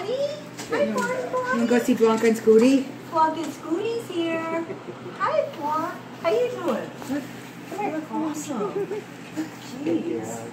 Bonnie. Hi, Bonnie. You want to go see Blanca and Scooty? Blanca and Scooty's here. Hi, Blanca. How you doing? Come here. Awesome. Jeez.